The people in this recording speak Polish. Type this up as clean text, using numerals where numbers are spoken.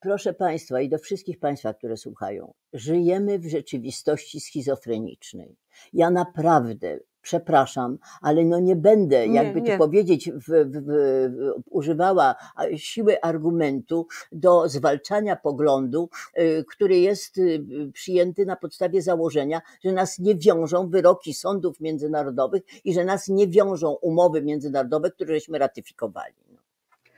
Proszę Państwa i do wszystkich Państwa, które słuchają, żyjemy w rzeczywistości schizofrenicznej. Ja naprawdę, przepraszam, ale no nie będę, jakby tu powiedzieć, używała siły argumentu do zwalczania poglądu, który jest przyjęty na podstawie założenia, że nas nie wiążą wyroki sądów międzynarodowych i że nas nie wiążą umowy międzynarodowe, które żeśmy ratyfikowali.